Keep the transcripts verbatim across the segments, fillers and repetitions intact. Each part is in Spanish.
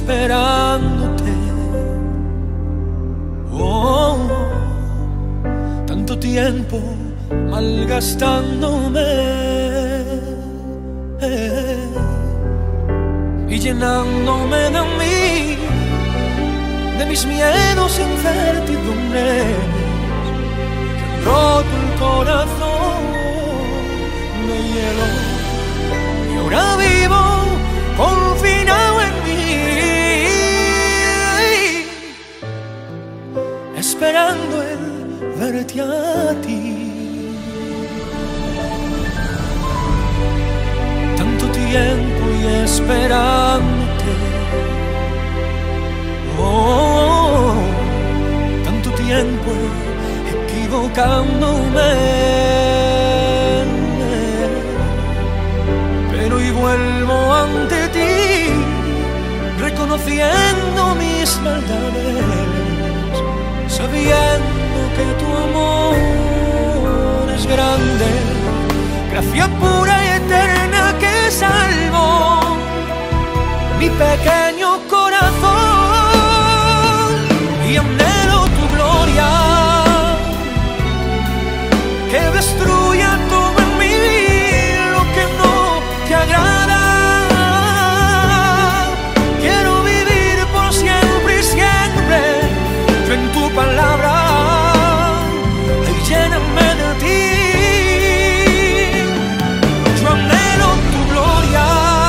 esperándote. Oh, tanto tiempo malgastándome eh, y llenándome de mí, de mis miedos e incertidumbres que han roto el corazón de hielo. Y ahora vivo confinado en mí, esperando el verte a ti. Tanto tiempo y esperándote. Oh, tanto tiempo equivocándome, pero hoy vuelvo ante ti, reconociendo mis maldades, sabiendo que tu amor es grande, gracia pura y eterna que salvó mi pequeño corazón. Y anhelo tu gloria, que destruya todo en mí lo que no te agrada. Quiero vivir por siempre y siempre en tu palabra. Ay, lléname de ti. Yo anhelo tu gloria,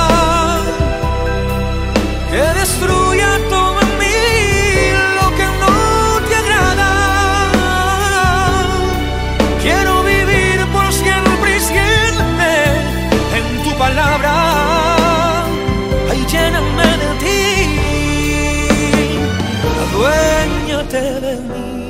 que destruya todo en mí lo que no te agrada. Quiero vivir por siempre y siempre en tu palabra. Ay, lléname de ti, aduéñate de mí.